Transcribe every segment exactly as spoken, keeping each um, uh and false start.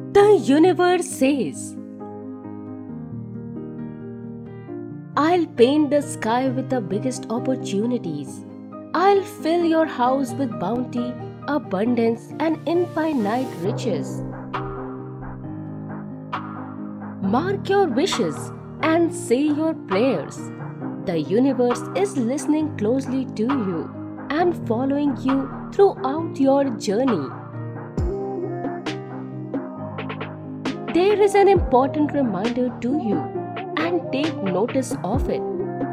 The universe says, I'll paint the sky with the biggest opportunities. I'll fill your house with bounty, abundance, and infinite riches. Mark your wishes and say your prayers. The universe is listening closely to you and following you throughout your journey. There is an important reminder to you, and take notice of it.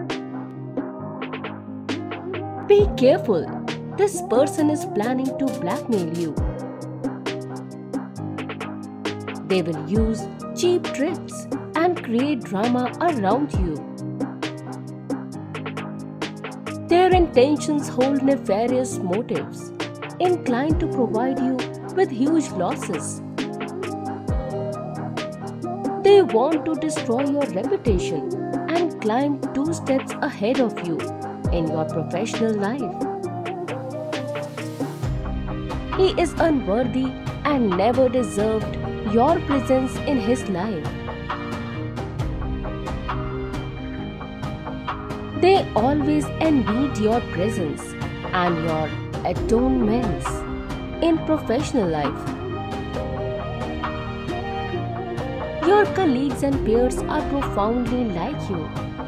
Be careful, this person is planning to blackmail you. They will use cheap tricks and create drama around you. Their intentions hold nefarious motives, inclined to provide you with huge losses. They want to destroy your reputation and climb two steps ahead of you in your professional life. He is unworthy and never deserved your presence in his life. They always envied your presence and your atonements in professional life. Your colleagues and peers are profoundly like you.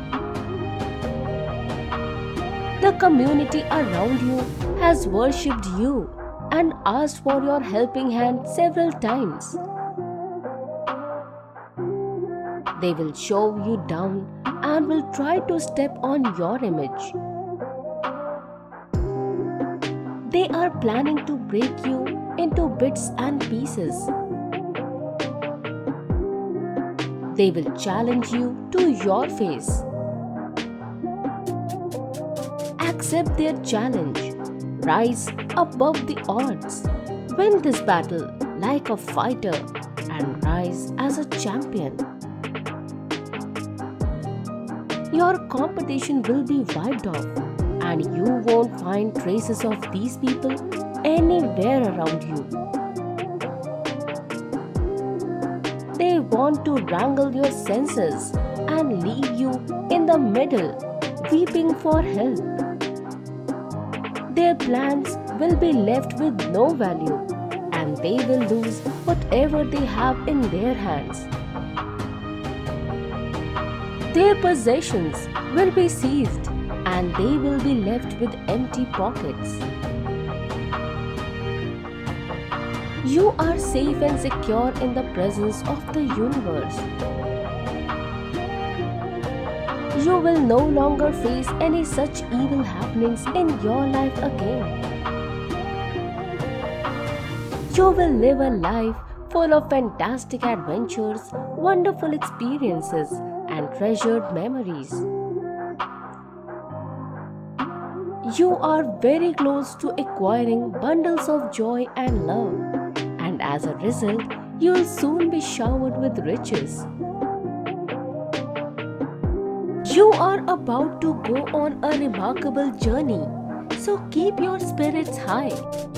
The community around you has worshipped you and asked for your helping hand several times. They will shove you down and will try to step on your image. They are planning to break you into bits and pieces. They will challenge you to your face. Accept their challenge. Rise above the odds. Win this battle like a fighter and rise as a champion. Your competition will be wiped off, and you won't find traces of these people anywhere around you. They want to wrangle your senses and leave you in the middle, weeping for help. Their plans will be left with no value, and they will lose whatever they have in their hands. Their possessions will be seized, and they will be left with empty pockets. You are safe and secure in the presence of the universe. You will no longer face any such evil happenings in your life again. You will live a life full of fantastic adventures, wonderful experiences, and treasured memories. You are very close to acquiring bundles of joy and love, and as a result, you will soon be showered with riches. You are about to go on a remarkable journey, so keep your spirits high.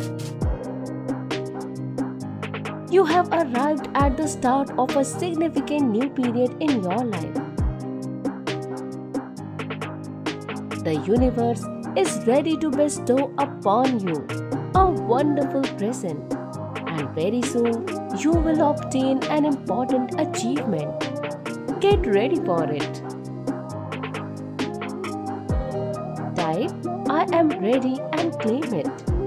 You have arrived at the start of a significant new period in your life. The universe is ready to bestow upon you a wonderful present, and very soon you will obtain an important achievement. Get ready for it. Type, I am ready and claim it.